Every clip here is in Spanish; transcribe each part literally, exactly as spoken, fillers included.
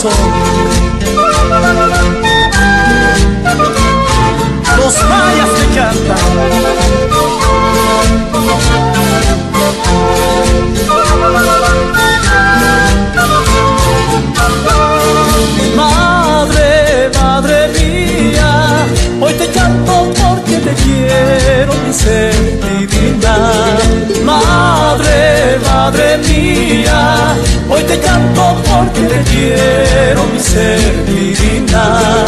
corazón. Los mayas te cantan. Madre, madre mía, hoy te canto porque te quiero, mi ser divina. Madre, madre mía, hoy te canto porque te quiero, mi ser divina.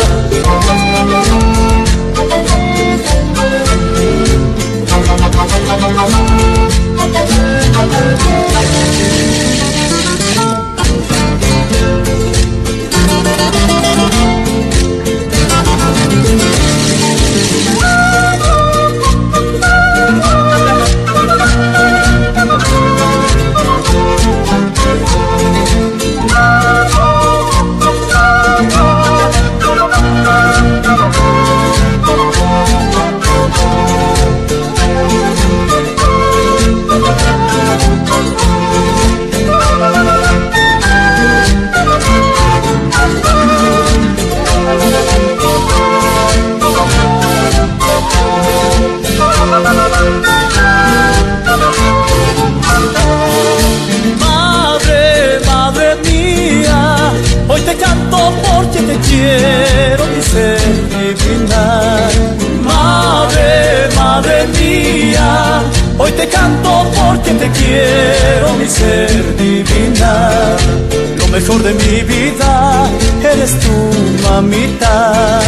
Madre, madre mía, hoy te canto porque te quiero, mi ser divina. Madre, madre mía, hoy te canto porque te quiero, mi ser divina. Lo mejor de mi vida eres tú, mamita.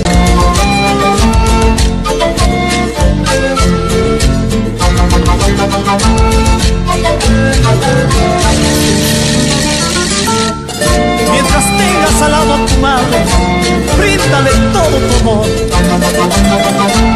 Mientras tengas al lado a tu madre, bríndale todo tu amor.